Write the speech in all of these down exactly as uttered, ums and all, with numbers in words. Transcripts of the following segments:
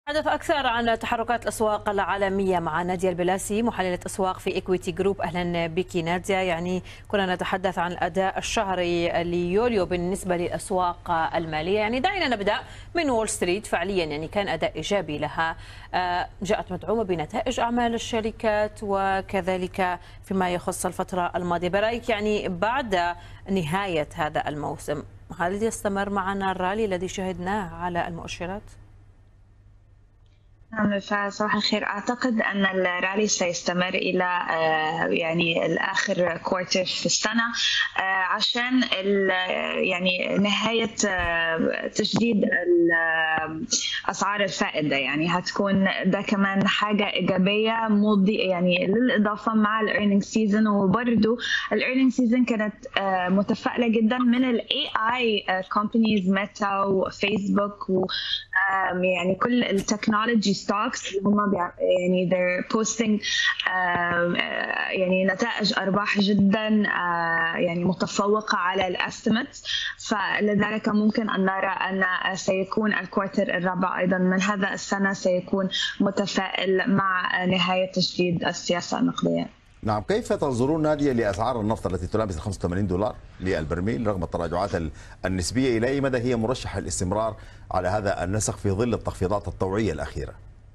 نتحدث أكثر عن تحركات الأسواق العالمية مع نادية البلاسي محللة أسواق في إكويتي جروب. أهلا بك نادية. يعني كنا نتحدث عن الأداء الشهري ليوليو بالنسبة للأسواق المالية. يعني دعينا نبدأ من وول ستريت. فعليا يعني كان أداء إيجابي لها، جاءت مدعومة بنتائج أعمال الشركات وكذلك فيما يخص الفترة الماضية. برأيك يعني بعد نهاية هذا الموسم هل يستمر معنا الرالي الذي شهدناه على المؤشرات؟ نعم، فصباح الخير. أعتقد أن الرالي سيستمر إلى يعني الآخر كوارتر في السنة، عشان يعني نهاية تجديد أسعار الفائدة. يعني هتكون ده كمان حاجة إيجابية مضي يعني للإضافة مع الإيرنينج سيزون. وبرضه الإيرنينج سيزون كانت متفائلة جدا من ال إيه آي companies ميتا وفيسبوك و يعني كل التكنولوجي ستوكس اللي هم يعني they're posting يعني نتائج أرباح جدا يعني متفوقة على الاستيميتس. فلذلك ممكن أن نرى أن سيكون الكوارتر الرابع أيضا من هذا السنة سيكون متفائل مع نهاية تجديد السياسة النقدية. نعم، كيف تنظرون نادية لأسعار النفط التي تلامس ال خمسة وثمانين دولار للبرميل رغم التراجعات النسبية؟ إلى أي مدى هي مرشحة للاستمرار على هذا النسق في ظل التخفيضات الطوعية الأخيرة؟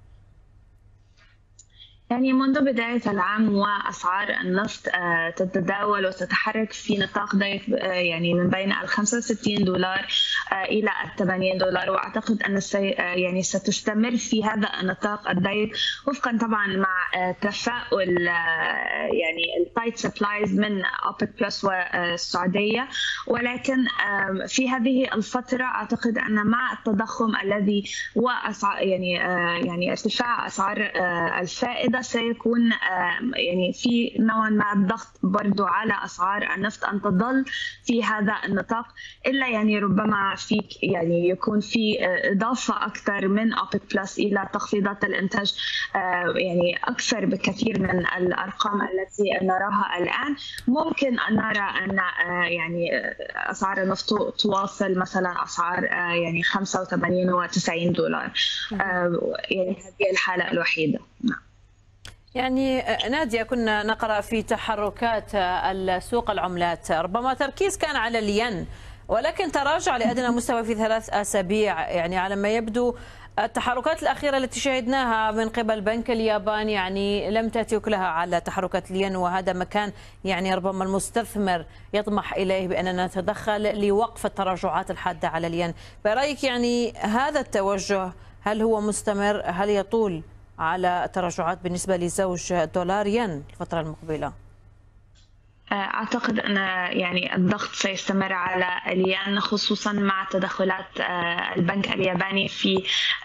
يعني منذ بداية العام وأسعار النفط تتداول وتتحرك في نطاق ضيق يعني من بين ال خمسة وستين دولار إلى ال ثمانين دولار، وأعتقد أن يعني ستستمر في هذا النطاق الضيق وفقا طبعا مع تفاؤل يعني التايت سبلايز من أوبك بلس والسعودية. ولكن في هذه الفترة أعتقد أن مع التضخم الذي وأسعار يعني يعني ارتفاع أسعار الفائدة سيكون يعني في نوع ما الضغط برضو على أسعار النفط أن تظل في هذا النطاق، إلا يعني ربما في يعني يكون في إضافة أكثر من أوبك بلس إلى تخفيضات الإنتاج يعني أكثر بكثير من الأرقام التي نراها الآن. ممكن أن نرى أن يعني أسعار النفط تواصل مثلا أسعار يعني خمسة وثمانين وتسعين دولار، يعني هذه الحالة الوحيدة. نعم. يعني نادية كنا نقرأ في تحركات السوق العملات ربما تركيز كان على الين، ولكن تراجع لأدنى مستوى في ثلاث أسابيع. يعني على ما يبدو التحركات الأخيرة التي شاهدناها من قبل بنك اليابان يعني لم تأتي لها على تحركات الين، وهذا مكان يعني ربما المستثمر يطمح إليه بأننا نتدخل لوقف التراجعات الحادة على الين. برأيك يعني هذا التوجه هل هو مستمر؟ هل يطول على التراجعات بالنسبة لزوج دولار ين الفترة المقبلة؟ أعتقد أن يعني الضغط سيستمر على الين خصوصا مع تدخلات البنك الياباني في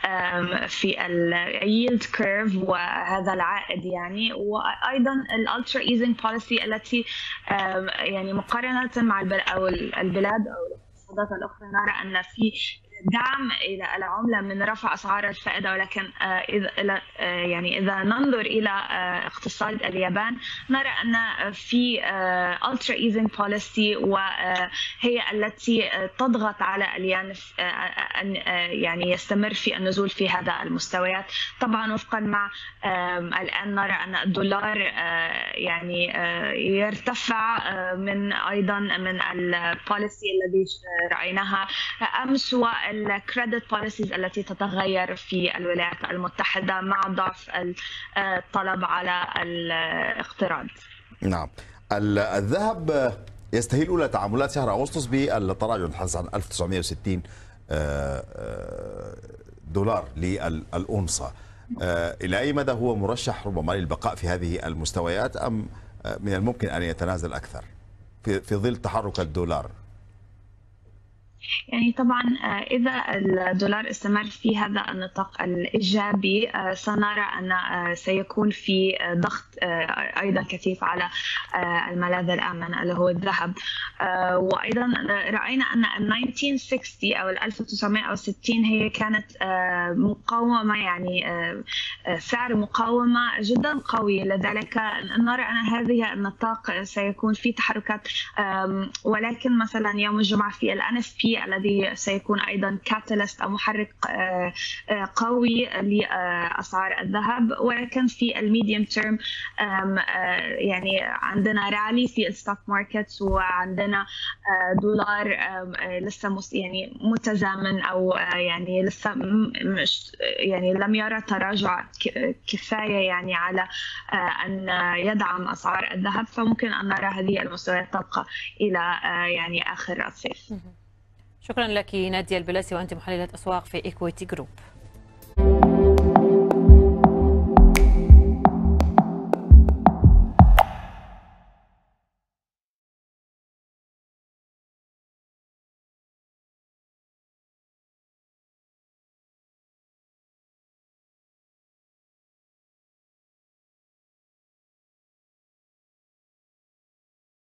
في الييلد كيرف وهذا العائد يعني، وأيضا الالترا ايزنج بوليسي التي يعني مقارنة مع البلاد أو الاقتصادات الأخرى نرى أن في دعم إلى العملة من رفع أسعار الفائدة. ولكن إذا يعني إذا ننظر إلى اقتصاد اليابان نرى أن في ultra easing policy وهي التي تضغط على الين أن يعني يستمر في النزول في هذا المستويات. طبعا وفقا مع الآن نرى أن الدولار يعني يرتفع من أيضا من البوليسي الذي رأيناها أمس والكريدت بوليسيز التي تتغير في الولايات المتحدة مع ضعف الطلب على الاقتراض. نعم، الذهب يستهل أولى تعاملات شهر أغسطس بالتراجع نتحدث عن ألف وتسعمئة وستين دولار للأونصة. إلى أي مدى هو مرشح ربما للبقاء في هذه المستويات أم من الممكن أن يتنازل أكثر في في ظل تحرك الدولار؟ يعني طبعا إذا الدولار استمر في هذا النطاق الإيجابي سنرى أن سيكون في ضغط أيضا كثيف على الملاذ الآمن اللي هو الذهب. وأيضا رأينا أن ال ألف وتسعمئة وستين أو ال ألف وتسعمئة وستين هي كانت مقاومة يعني سعر مقاومة جدا قوي، لذلك نرى أن هذه النطاق سيكون في تحركات. ولكن مثلا يوم الجمعة في ال إن إف بي الصيفي الذي سيكون أيضا كاتاليست أو محرك قوي لأسعار الذهب. ولكن في الميديوم تيرم يعني عندنا رالي في الستوك ماركت، وعندنا دولار لسه يعني متزامن أو يعني لسه مش يعني لم يرى تراجع كفاية يعني على أن يدعم أسعار الذهب، فممكن أن نرى هذه المستويات تبقى إلى يعني آخر الصيف. شكرا لك نادية البلاسي وأنت محللة أسواق في إكويتي جروب.